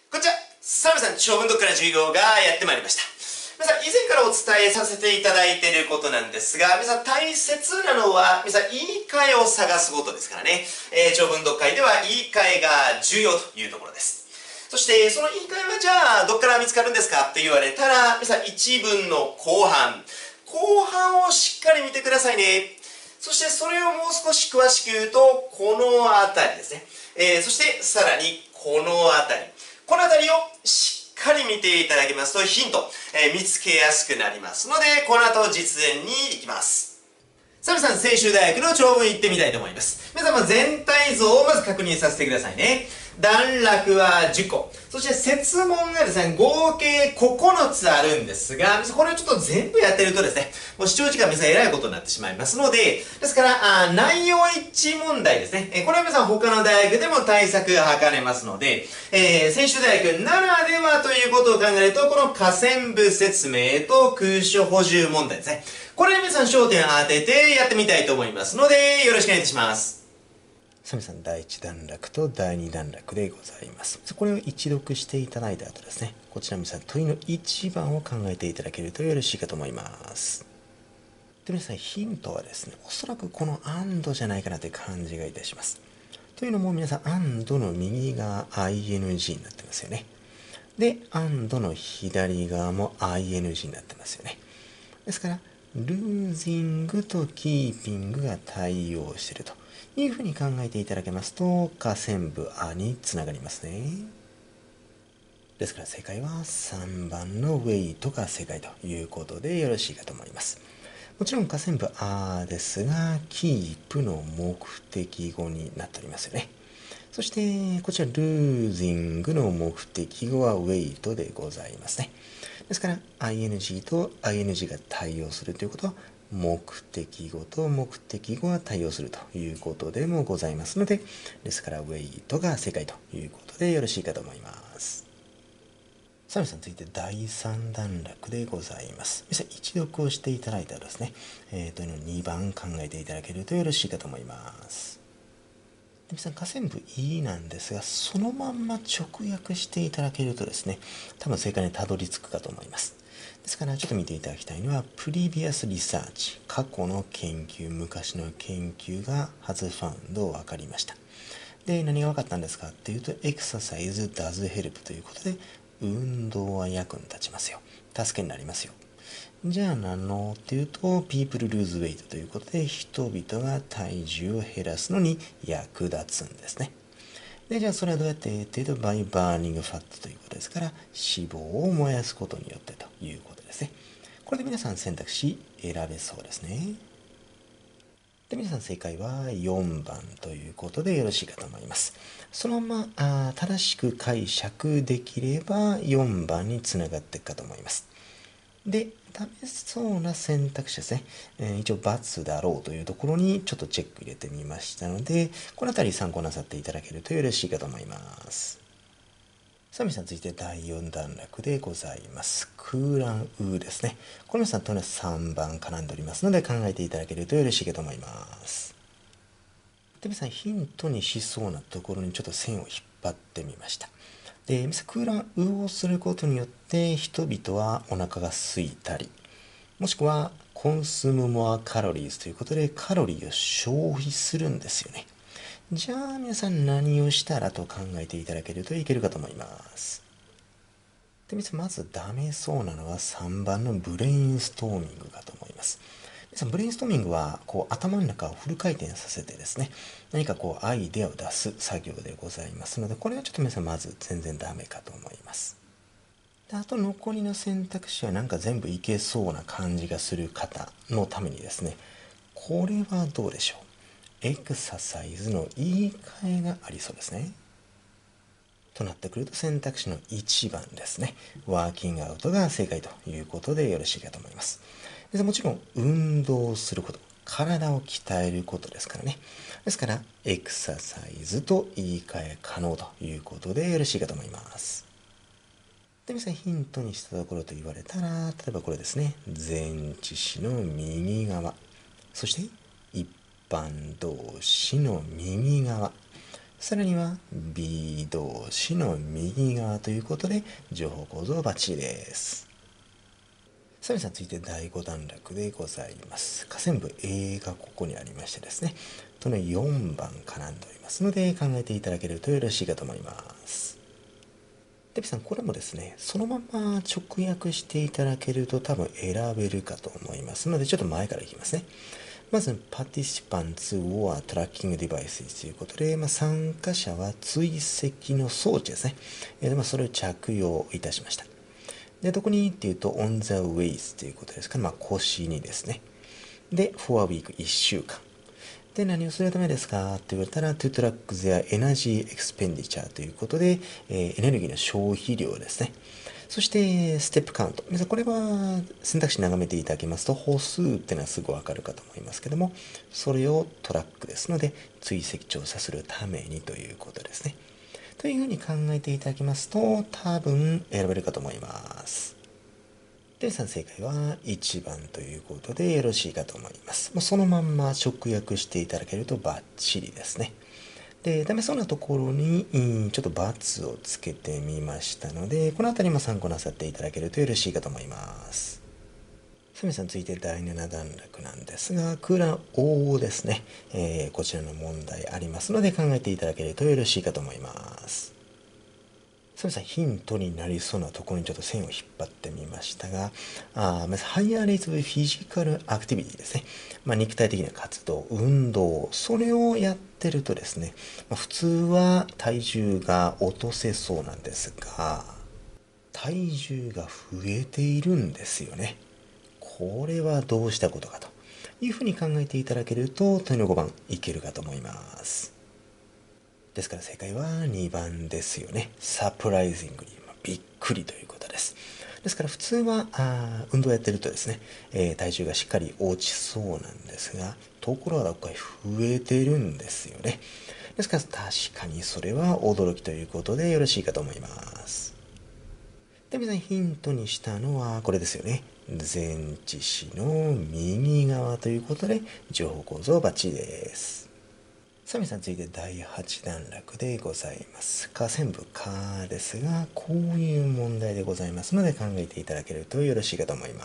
こんにちは。サムさん、長文読から授業がやってまいりました。皆さん、以前からお伝えさせていただいていることなんですが、皆さん大切なのは、皆さん言い換えを探すことですからね。長文読解では言い換えが重要というところです。そして、その言い換えはじゃあ、どっから見つかるんですかって言われたら、皆さん一文の後半をしっかり見てくださいね。そしてそれをもう少し詳しく言うと、このあたりですね。そしてさらにこのあたり。このあたりをしっかり見ていただけますとヒント、見つけやすくなりますので、この後実演に行きます。さあ皆さん、専修大学の長文行ってみたいと思います。皆さん全体像をまず確認させてくださいね。段落は10個。そして設問がですね、合計9つあるんですが、これをちょっと全部やってるとですね、もう視聴時間皆さんえらいことになってしまいますので、ですから、内容一致問題ですね。これは皆さん他の大学でも対策が図れますので、専修大学ならではということを考えると、この下線部説明と空所補充問題ですね。これに皆さん焦点を当ててやってみたいと思いますので、よろしくお願いいたします。 サミさん、第1段落と第2段落でございます。これを一読していただいた後ですね、こちら皆さん問いの1番を考えていただけるとよろしいかと思います。で、皆さんヒントはですね、おそらくこの&じゃないかなという感じがいたします。というのも皆さん&の右側 ING になってますよね。で、&の左側も ING になってますよね。ですから、losing と keeping が対応しているというふうに考えていただけますと、下線部「あ」につながりますね。ですから正解は3番のウェイトが正解ということでよろしいかと思います。もちろん下線部「あ」ですが、keep の目的語になっておりますよね。そしてこちら losing の目的語はウェイトでございますね。ですから ing と ing が対応するということは、目的語と目的語が対応するということでもございますので、ですからウェイトが正解ということでよろしいかと思います。さあ皆さん、続いて第3段落でございます。皆さん一読をしていただいたらですね、というのを2番考えていただけるとよろしいかと思います。皆さん下線部 E なんですが、そのまんま直訳していただけるとですね、多分正解にたどり着くかと思います。ですからちょっと見ていただきたいのは、previous research、過去の研究、昔の研究が has found 分かりました。で、何が分かったんですかっていうと、exercise does help ということで、運動は役に立ちますよ。助けになりますよ。じゃあ何のっていうと、people lose weight ということで、人々が体重を減らすのに役立つんですね。で、じゃあそれはどうやってっていうと、by burning fat ということですから、脂肪を燃やすことによってということですね。これで皆さん選択肢選べそうですね。で、皆さん正解は4番ということでよろしいかと思います。そのまま正しく解釈できれば4番につながっていくかと思います。で、ダメそうな選択肢ですね。一応×だろうというところにちょっとチェック入れてみましたので、このあたり参考なさっていただけるとよろしいかと思います。さあ皆さん、続いて第4段落でございます。空欄うですね。この皆さんとは3番絡んでおりますので考えていただけるとよろしいかと思います。で、皆さんヒントにしそうなところにちょっと線を引っ張ってみました。で、皆さん空欄うをすることによって人々はお腹が空いたり、もしくはコンスムモアカロリーズということでカロリーを消費するんですよね。じゃあ皆さん何をしたらと考えていただけるといけるかと思います。で、皆さんまずダメそうなのは3番のブレインストーミングかと思います。皆さんブレインストーミングは頭の中をフル回転させてですね、何かアイデアを出す作業でございますので、これはちょっと皆さんまず全然ダメかと思います。で、あと残りの選択肢はなんか全部いけそうな感じがする方のためにですね、これはどうでしょう。エクササイズの言い換えがありそうですね。となってくると選択肢の1番ですね。ワーキングアウトが正解ということでよろしいかと思います。で、もちろん運動すること、体を鍛えることですからね。ですから、エクササイズと言い換え可能ということでよろしいかと思います。で、皆さんヒントにしたところと言われたら、例えばこれですね。前置詞の右側。そして、一般動詞の右側。 さらには B 動詞の右側ということで情報構造バッチリです。さあ皆さん続いて第5段落でございます。下線部 A がここにありましてですね、この4番絡んでおりますので考えていただけるとよろしいかと思います。で皆さんこれもですね、そのまま直訳していただけると多分選べるかと思いますので、ちょっと前からいきますね。まず、Participants or Tracking Devices ということで、参加者は追跡の装置ですね。それを着用いたしました。で、どこにっていうと、on the ways ということですから、腰にですね。で、for a week、1週間。で、何をするためですかって言われたら、to track their energy expenditure ということで、エネルギーの消費量ですね。そして、ステップカウント。皆さん、これは選択肢眺めていただきますと、歩数っていうのはすぐわかるかと思いますけども、それをトラックですので、追跡調査するためにということですね。というふうに考えていただきますと、多分選べるかと思います。で、正解は1番ということでよろしいかと思います。そのまんま直訳していただけるとバッチリですね。で、ダメそうなところにちょっと×をつけてみましたので、このあたりも参考なさっていただけるとよろしいかと思います。さみさん続いて第7段落なんですが、空欄 O ですね、こちらの問題ありますので考えていただけるとよろしいかと思います。さみさんヒントになりそうなところにちょっと線を引っ張ってみましたが、まずハイヤーレイズフィジカルアクティビティですね。肉体的な活動、運動、それをやってるとですね、普通は体重が落とせそうなんですが、体重が増えているんですよね。これはどうしたことかというふうに考えていただけると、問いの5番いけるかと思います。ですから正解は2番ですよね。サプライズングに、びっくりということです。ですから普通は運動やってるとですね、体重がしっかり落ちそうなんですが、ところがこれ増えてるんですよね。ですから確かにそれは驚きということでよろしいかと思います。で、皆さんヒントにしたのはこれですよね。前置詞の右側ということで情報構造バッチリです。さあ皆さん続いて第8段落でございます。下線部かですが、こういう問題でございますので考えていただけるとよろしいかと思います。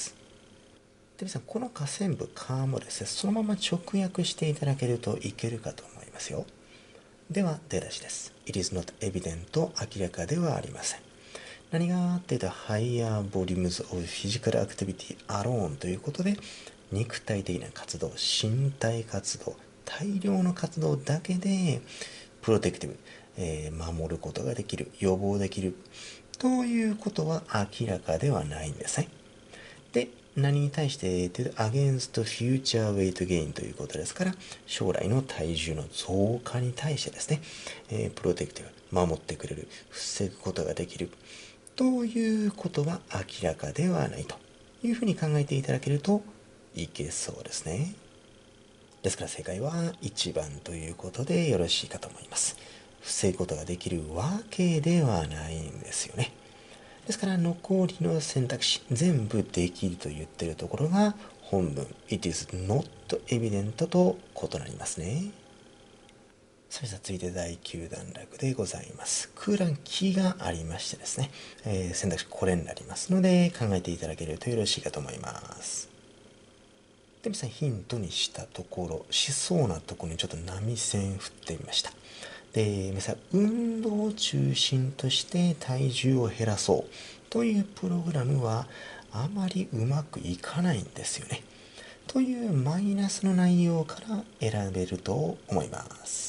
で皆さんこの下線部かもですね、そのまま直訳していただけるといけるかと思いますよ。では出だしです。It is not evident 明らかではありません。何がっていうと Higher volumes of physical activity alone ということで、肉体的な活動、身体活動、大量の活動だけでプロテクティブ、守ることができる、予防できるということは明らかではないんですね。で、何に対してというと against future weight gain ということですから、将来の体重の増加に対してですね、プロテクティブ、守ってくれる、防ぐことができるということは明らかではないというふうに考えていただけるといけそうですね。ですから正解は1番ということでよろしいかと思います。防ぐことができるわけではないんですよね。ですから残りの選択肢全部できると言っているところが本文 It is not evident と異なりますね。それでは続いて第9段落でございます。空欄期がありましてですね、選択肢これになりますので考えていただけるとよろしいかと思います。で、皆さんヒントにしたところ、しそうなところにちょっと波線振ってみました。で、皆さん運動を中心として体重を減らそうというプログラムはあまりうまくいかないんですよね。というマイナスの内容から選べると思います。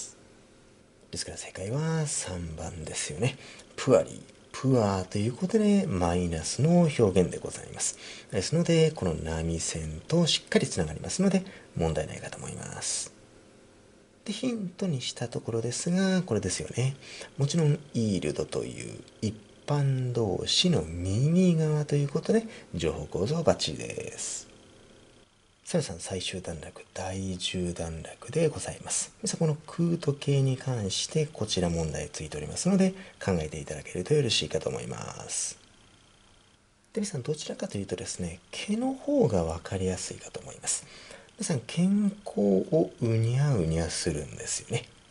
ですから正解は3番ですよね。プアリー。プアということでマイナスの表現でございます。ですので、この波線としっかりつながりますので問題ないかと思います。で、ヒントにしたところですが、これですよね。もちろん、イールドという一般動詞の右側ということで、情報構造バッチリです。さよさん最終段落、第10段落でございます。この空と形に関してこちら問題ついておりますので、考えていただけるとよろしいかと思います。で、皆さんどちらかというとですね、毛の方が分かりやすいかと思います。皆さん健康をうにゃうにゃするんですよね。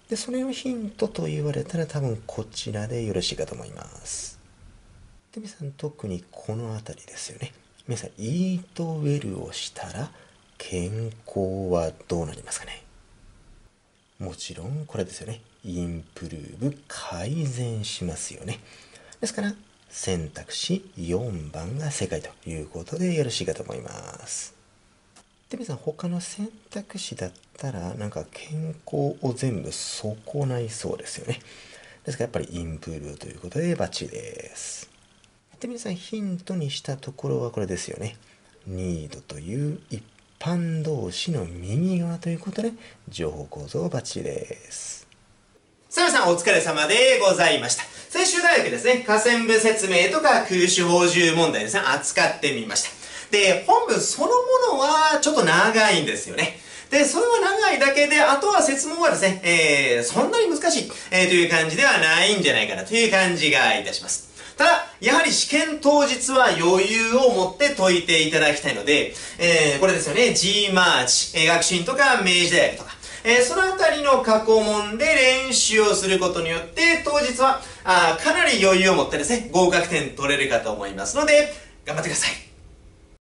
で、それをヒントと言われたら多分こちらでよろしいかと思います。で、皆さん特にこの辺りですよね。皆さん、イートウェルをしたら健康はどうなりますかね。もちろんこれですよね。インプルーブ、改善しますよね。ですから選択肢4番が正解ということでよろしいかと思います。で、皆さん他の選択肢だったらなんか健康を全部損ないそうですよね。ですからやっぱりインプルーブということでバッチリです。で、皆さんヒントにしたところはこれですよね。need という一般動詞の右側ということで情報構造バッチリです。 さあ皆さんお疲れ様でございました。先週大学ですね、下線部説明とか空詞補充問題ですね、扱ってみました。で、本文そのものはちょっと長いんですよね。で、それは長いだけで、あとは説問はですね、そんなに難しい、という感じではないんじゃないかなという感じがいたします。ただ、やはり試験当日は余裕を持って解いていただきたいので、これですよね、G マーチ、学習院とか明治大学とか、そのあたりの過去問で練習をすることによって、当日はかなり余裕を持ってですね、合格点取れるかと思いますので、頑張ってください。